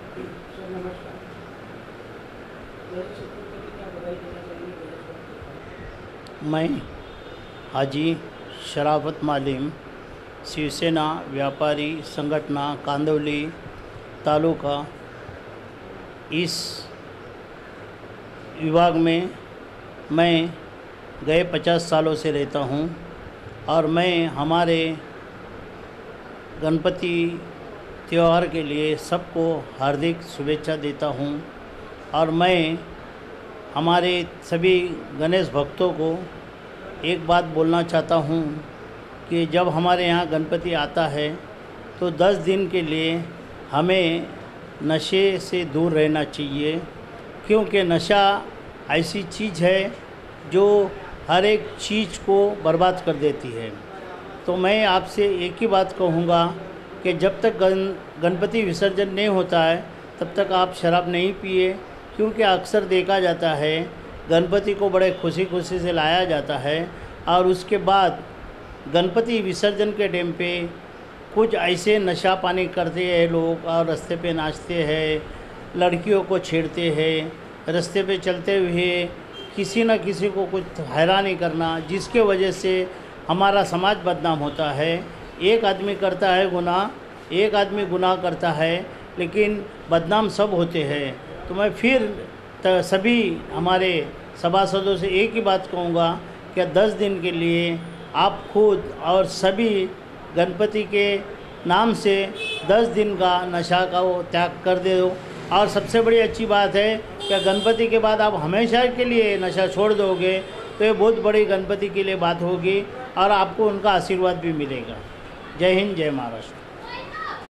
Sir नमस्कार। मेरे क्षेत्र के लिए क्या बधाई देना चाहिए मेरे क्षेत्र मैं हाजी शराफत मालिम, शिवसेना व्यापारी संगठना कांदवली तालुका, इस विभाग में मैं गए 50 सालों से रहता हूँ और मैं हमारे गणपति त्यौहार के लिए सबको हार्दिक शुभेच्छा देता हूँ। और मैं हमारे सभी गणेश भक्तों को एक बात बोलना चाहता हूँ कि जब हमारे यहाँ गणपति आता है तो 10 दिन के लिए हमें नशे से दूर रहना चाहिए, क्योंकि नशा ऐसी चीज़ है जो हर एक चीज़ को बर्बाद कर देती है। तो मैं आपसे एक ही बात कहूँगा कि जब तक गणपति विसर्जन नहीं होता है तब तक आप शराब नहीं पिए, क्योंकि अक्सर देखा जाता है गणपति को बड़े खुशी खुशी से लाया जाता है और उसके बाद गणपति विसर्जन के टाइम पे कुछ ऐसे नशा पानी करते हैं लोग और रास्ते पे नाचते हैं, लड़कियों को छेड़ते हैं, रास्ते पे चलते हुए किसी न किसी को कुछ हैरानी करना, जिसके वजह से हमारा समाज बदनाम होता है। एक आदमी करता है गुनाह, एक आदमी गुनाह करता है, लेकिन बदनाम सब होते हैं। तो मैं फिर सभी हमारे सभासदों से एक ही बात कहूँगा कि 10 दिन के लिए आप खुद और सभी गणपति के नाम से 10 दिन का नशा का वो त्याग कर दो। और सबसे बड़ी अच्छी बात है कि गणपति के बाद आप हमेशा के लिए नशा छोड़ दोगे तो ये बहुत बड़ी गणपति के लिए बात होगी और आपको उनका आशीर्वाद भी मिलेगा। जय हिंद, जय महाराष्ट्र।